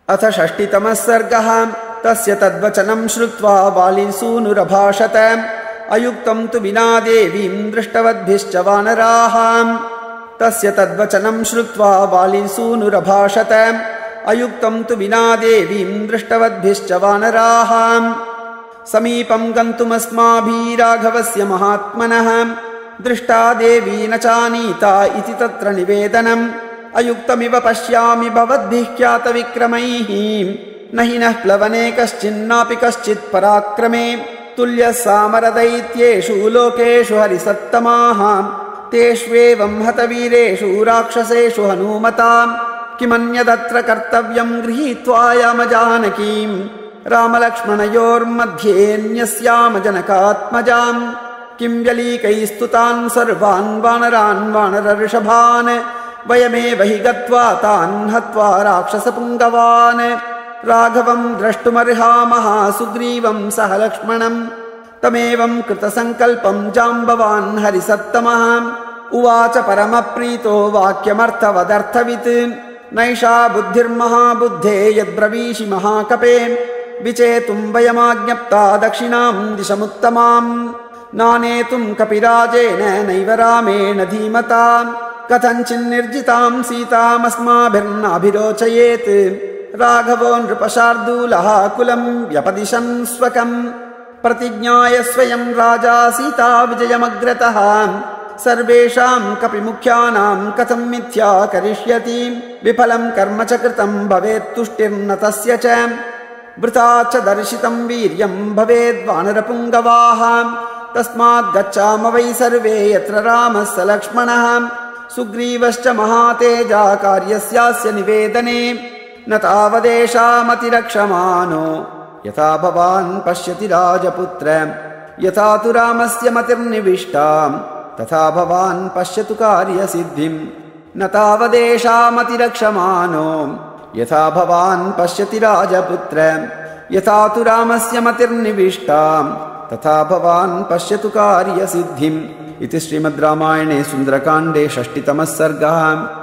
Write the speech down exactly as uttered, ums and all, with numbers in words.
अथ षष्टितमः सर्गः। तस्य तद्वचनं श्रुत्वा बालीसूनुरभाषत अयुक्तं तु विना देवीं दृष्टवद्भिश्च वानराः। तस्य तद्वचनं श्रुत्वा बालीसूनुरभाषत अयुक्तं तु विना देवीं दृष्टवद्भिश्च वानराः। समीपं गन्तुमस्माभिः राघवस्य महात्मनः दृष्टा देवी न चानीता इति तत्र निवेदनम्। अयुक्तमिव पश्यामि भवद्भिः ख्यातविक्रमैः न हि नः प्लवने कश्चिन्नापि कश्चित् पराक्रमे तुल्यः सामरदैत्येषु लोकेषु हरिसत्तमाः। तेष्वेवं हतवीरेषु राक्षसेषु हनूमतां किमन्यदत्र कर्तव्यं गृहीत्वा याम जानकीं रामलक्ष्मणयोर्मध्येऽन्यस्याम जनकात्मजां। किं व्यलीकैस्तुतान् सर्वान् वानरान् वानरऋषभान् वयमेव हि गत्वा तान् हत्वा राक्षसपुङ्गवान्। राघवं द्रष्टुमर्हामः सुग्रीवं सह लक्ष्मणं तमेवं कृतसङ्कल्पं जाम्बवान् हरिसत्तमः। उवाच परमप्रीतो वाक्यमर्थवदर्थवित् नैषा बुद्धिर्महाबुद्धे यद्ब्रवीषि महाकपे विचेतुं वयमाज्ञप्ता दक्षिणां दिशमुत्तमां। नानेतुं कपिराजेन नैव रामेण धीमता कथञ्चिन्निर्जितां सीतामस्माभिर्नाभिरोचयेत्। राघवो नृपशार्दूलः कुलं व्यपदिशन् स्वकम् प्रतिज्ञाय स्वयं राजा सीता विजयमग्रतः। सर्वेषां कपिमुख्यानां कथं मिथ्या करिष्यति विफलं कर्म च कृतं भवेत् तुष्टिर्न तस्य च वृथा च दर्शितं वीर्यं भवेद्वानरपुङ्गवाः। तस्मात् गच्छाम वै सर्वे यत्र रामः स लक्ष्मणः सुग्रीवश्च महातेजा कार्यस्यास्य निवेदने न तावदेषामतिरक्षमानो यथा भवान् पश्यति राजपुत्र यथा तु रामस्य मतिर्निविष्टा तथा भवान् पश्यतु कार्यसिद्धिं। न तावदेषामतिरक्षमानो यथा भवान् पश्यति राजपुत्र यथा तु रामस्य मतिर्निविष्टा तथा भवान् पश्यतु कार्यसिद्धिम्। इति श्रीमद् रामायणे सुन्दरकाण्डे षष्टितमः सर्गः।